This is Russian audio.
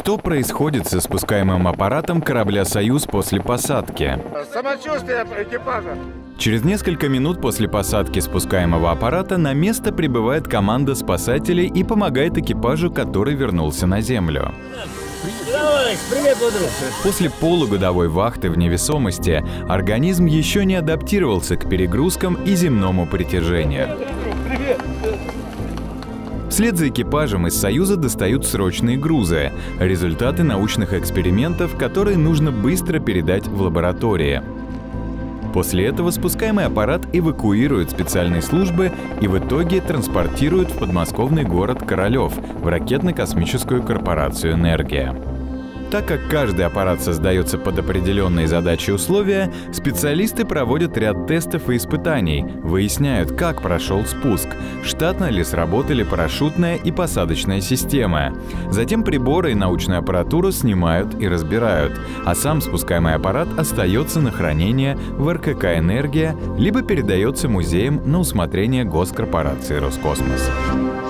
Что происходит со спускаемым аппаратом корабля «Союз» после посадки? Самочувствие экипажа. Через несколько минут после посадки спускаемого аппарата на место прибывает команда спасателей и помогает экипажу, который вернулся на Землю. После полугодовой вахты в невесомости организм еще не адаптировался к перегрузкам и земному притяжению. Вслед за экипажем из «Союза» достают срочные грузы — результаты научных экспериментов, которые нужно быстро передать в лаборатории. После этого спускаемый аппарат эвакуируют специальные службы и в итоге транспортируют в подмосковный город Королев в ракетно-космическую корпорацию «Энергия». Так как каждый аппарат создается под определенные задачи и условия, специалисты проводят ряд тестов и испытаний, выясняют, как прошел спуск, штатно ли сработали парашютная и посадочная системы. Затем приборы и научную аппаратуру снимают и разбирают, а сам спускаемый аппарат остается на хранение в РКК «Энергия» либо передается музеям на усмотрение госкорпорации «Роскосмос».